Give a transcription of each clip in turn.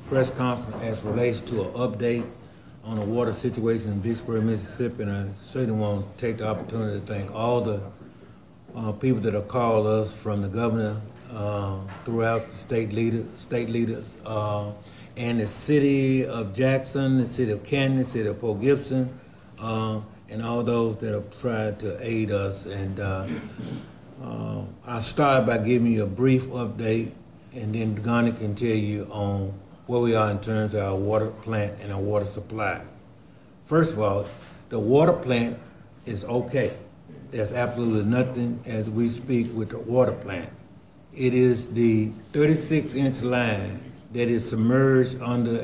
press conference as relates to an update on the water situation in Vicksburg, Mississippi, and I certainly want to take the opportunity to thank all the people that have called us, from the governor throughout the state leaders, and the city of Jackson, the city of Canton, the city of Port Gibson, and all those that have tried to aid us. And I'll start by giving you a brief update, and then Ghana can tell you on where we are in terms of our water plant and our water supply. First of all, the water plant is okay. There's absolutely nothing as we speak with the water plant. It is the 36-inch line that is submerged under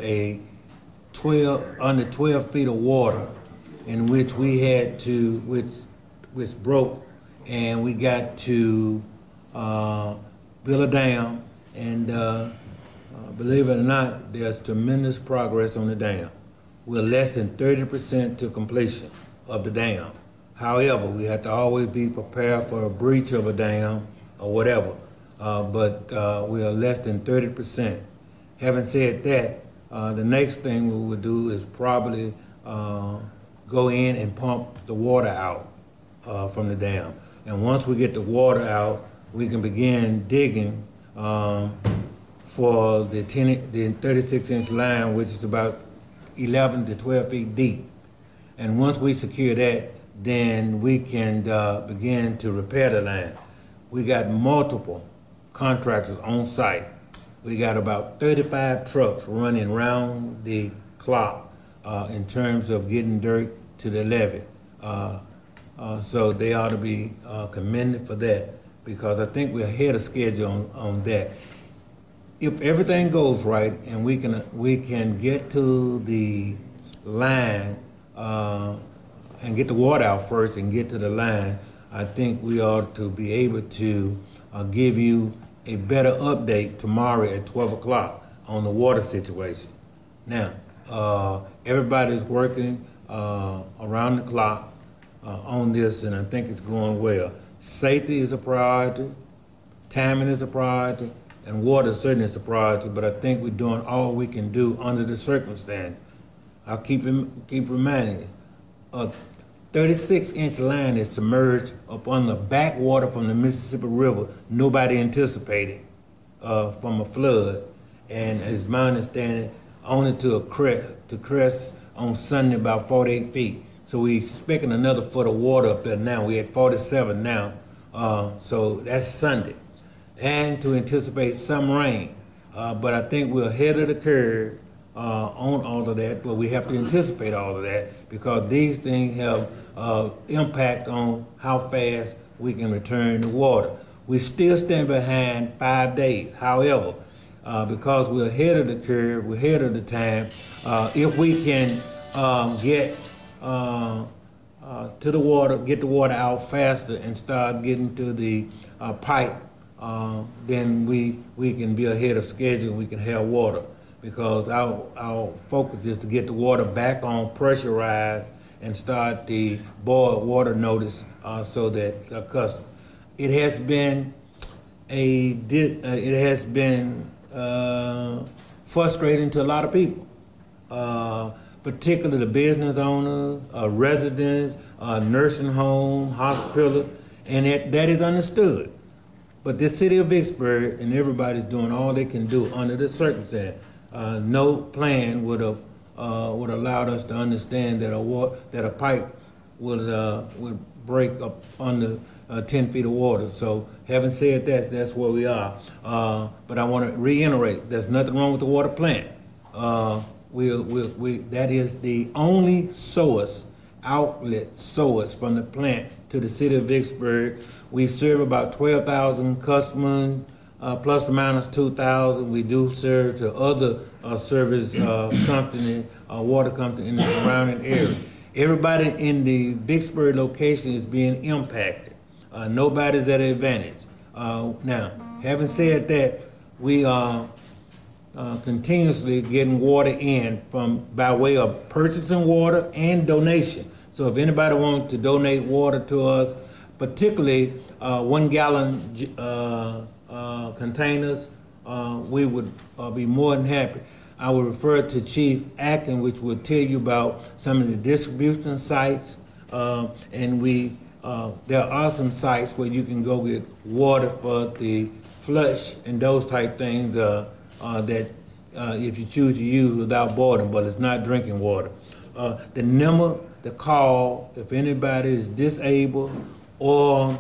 12 feet of water, in which we had to, which broke, and we got to build a dam, and believe it or not, there's tremendous progress on the dam. We're less than 30% to completion of the dam. However, we have to always be prepared for a breach of a dam or whatever, but we are less than 30%. Having said that, the next thing we would do is probably go in and pump the water out from the dam. And once we get the water out, we can begin digging for the 36-inch line, which is about 11 to 12 feet deep. And once we secure that, then we can begin to repair the line. We got multiple contractors on site. We got about 35 trucks running round the clock in terms of getting dirt to the levee. So they ought to be commended for that, because I think we're ahead of schedule on that. If everything goes right and we can get to the line and get the water out first and get to the line, I think we ought to be able to give you a better update tomorrow at 12 o'clock on the water situation. Now, everybody's working around the clock on this, and I think it's going well. Safety is a priority, timing is a priority, and water certainly is a priority, but I think we're doing all we can do under the circumstance. I'll keep reminding you, a 36-inch line is submerged up on the backwater from the Mississippi River, nobody anticipated from a flood, and as my understanding, only to crest on Sunday about 48 feet. So we're expecting another foot of water up there now. We're at 47 now, so that's Sunday. And to anticipate some rain. But I think we're ahead of the curve on all of that, but we have to anticipate all of that, because these things have impact on how fast we can return the water. We still stand behind 5 days. However, because we're ahead of the curve, we're ahead of the time, if we can get to the water, get the water out faster and start getting to the pipe, then we can be ahead of schedule and we can have water, because our focus is to get the water back on pressurized and start the boil water notice so that our customers. It has been frustrating to a lot of people, particularly the business owners, residents, nursing home, hospital, and that is understood. But the city of Vicksburg and everybody's doing all they can do under the circumstance. No plan would have allowed us to understand that a pipe would break up under 10 feet of water. So having said that, that's where we are. But I want to reiterate, there's nothing wrong with the water plant. That is the only outlet source from the plant to the city of Vicksburg. We serve about 12,000 customers, plus or minus 2,000. We do serve to other service company, water company in the surrounding area. Everybody in the Vicksburg location is being impacted. Nobody's at an advantage. Now, having said that, we are continuously getting water in by way of purchasing water and donation. So if anybody wants to donate water to us, particularly 1 gallon containers, we would be more than happy. I will refer to Chief Atkins, which will tell you about some of the distribution sites, and there are some sites where you can go get water for the flush and those type things that if you choose to use without boiling, but it's not drinking water. The number to call if anybody is disabled or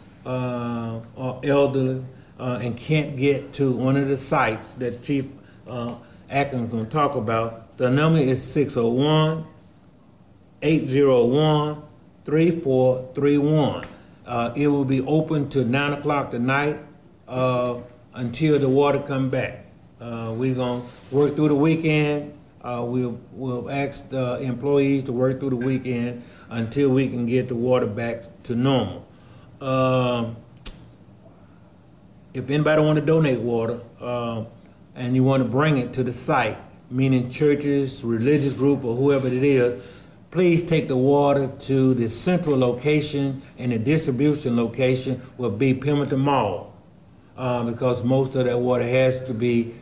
elderly and can't get to one of the sites that Chief Atkins is going to talk about, the number is 601-801-3431. It will be open till 9 o'clock tonight until the water come back. We're going to work through the weekend. We'll ask the employees to work through the weekend until we can get the water back to normal. If anybody want to donate water and you want to bring it to the site, meaning churches, religious group, or whoever it is, please take the water to the central location, and the distribution location will be Pemberton Mall, because most of that water has to be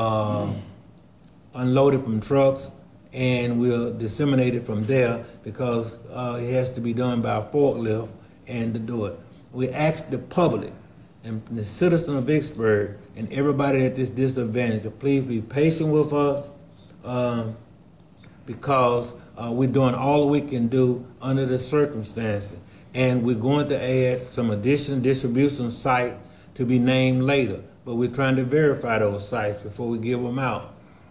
unloaded from trucks, and we'll disseminate it from there because it has to be done by a forklift and to do it. We ask the public and the citizens of Vicksburg and everybody at this disadvantage to please be patient with us because we're doing all we can do under the circumstances. And we're going to add some additional distribution site to be named later, but we're trying to verify those sites before we give them out.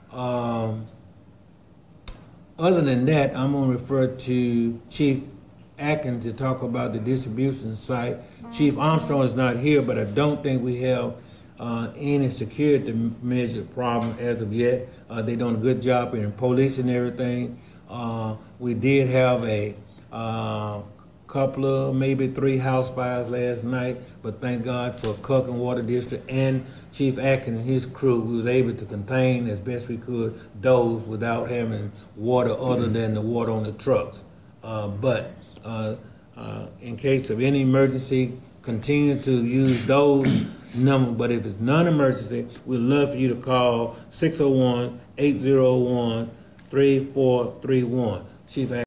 Other than that, I'm going to refer to Chief Atkins to talk about the distribution site. Chief Armstrong is not here, but I don't think we have any security measure problem as of yet. They're doing a good job in police and everything. We did have a couple of, maybe 3 house fires last night, but thank God for Cook and Water District and Chief Atkins and his crew, who was able to contain as best we could those without having water other than the water on the trucks. But in case of any emergency, continue to use those numbers. But if it's non-emergency, we'd love for you to call 601-801-3431. Chief